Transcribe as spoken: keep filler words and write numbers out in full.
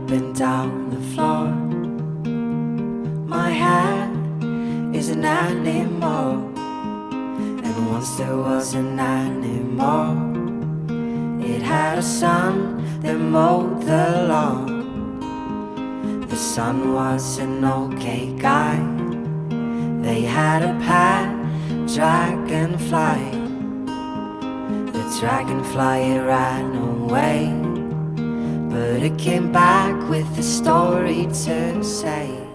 and down the floor. My hat is an animal, and once there was an animal. It had a son that mowed the lawn. The son was an okay guy. They had a pet dragonfly. The dragonfly, it ran away, but it came back with a story to say.